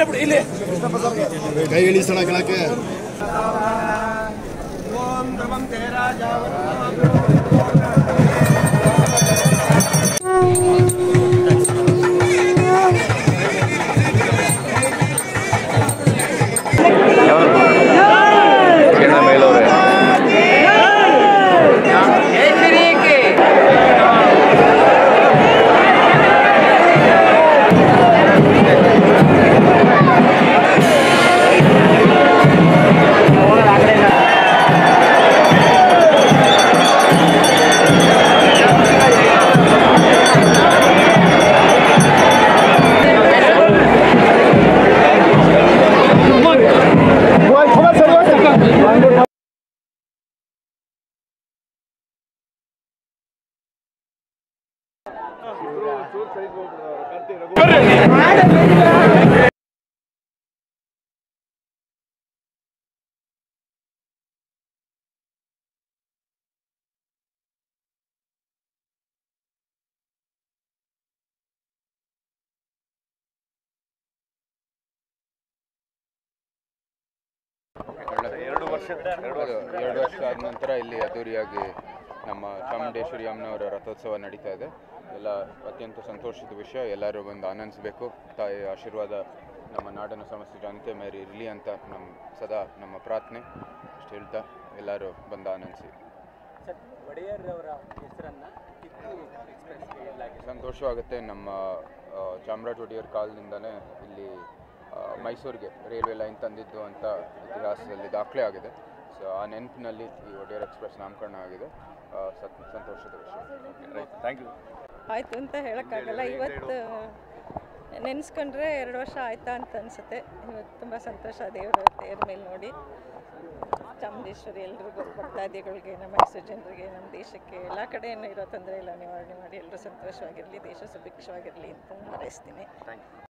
ಕೈ ಇಳಿಸೋಣ ಕೆಳಕ್ಕೆ. ಎರಡು ವರ್ಷ ಆದ ನಂತರ ಇಲ್ಲಿ ಅದ್ದೂರಿಯಾಗಿ ನಮ್ಮ ಚಾಮುಂಡೇಶ್ವರಿ ಅಮ್ಮನವರ ರಥೋತ್ಸವ ನಡೀತಾ ಇದೆ. ಎಲ್ಲ ಅತ್ಯಂತ ಸಂತೋಷದ ವಿಷಯ. ಎಲ್ಲರೂ ಬಂದು ಆನಂದಿಸಬೇಕು. ತಾಯಿಯ ಆಶೀರ್ವಾದ ನಮ್ಮ ನಾಡಿನ ಸಮಸ್ತ ಜನತೆ ಮೇಲೆ ಇರಲಿ ಅಂತ ಸದಾ ನಮ್ಮ ಪ್ರಾರ್ಥನೆ. ಅಷ್ಟು ಹೇಳ್ತಾ ಎಲ್ಲರೂ ಬಂದು ಆನಂದಿಸಿ. ಸಂತೋಷವಾಗುತ್ತೆ. ನಮ್ಮ ಚಾಮರಾಜ ಒಡೆಯರ್ ಕಾಲದಿಂದಲೇ ಇಲ್ಲಿ ಮೈಸೂರಿಗೆ ರೈಲ್ವೆ ಲೈನ್ ತಂದಿದ್ದು ಅಂತ ಇತಿಹಾಸದಲ್ಲಿ ದಾಖಲೆ ಆಗಿದೆ. ಸೊ ಆ ನೆನಪಿನಲ್ಲಿ ಈ ಒಡೆಯರ್ ಎಕ್ಸ್ಪ್ರೆಸ್ ನಾಮಕರಣ ಆಗಿದೆ. ಸಂತೋಷದ ವಿಷಯ. Thank you. ಆಯಿತು ಅಂತ ಹೇಳೋಕ್ಕಾಗಲ್ಲ. ಇವತ್ತು ನೆನೆಸ್ಕೊಂಡ್ರೆ 2 ವರ್ಷ ಆಯ್ತಾ ಅಂತ ಅನಿಸುತ್ತೆ. ಇವತ್ತು ತುಂಬ ಸಂತೋಷ ದೇವರ ಮೇಲೆ ನೋಡಿ. ಚಾಮುಂಡೇಶ್ವರಿ ಎಲ್ರಿಗೂ, ಭಕ್ತಾದಿಗಳಿಗೆ, ನಮ್ಮ ಮೈಸೂರು ಜನರಿಗೆ, ನಮ್ಮ ದೇಶಕ್ಕೆ ಎಲ್ಲ ಕಡೆಯೂ ಇರೋ ತೊಂದರೆ ಎಲ್ಲ ನಿವಾರಣೆ ಮಾಡಿ ಎಲ್ಲರೂ ಸಂತೋಷವಾಗಿರಲಿ, ದೇಶ ಸುಭಿಕ್ಷವಾಗಿರಲಿ ಅಂತ ಹಾರೈಸ್ತೀನಿ.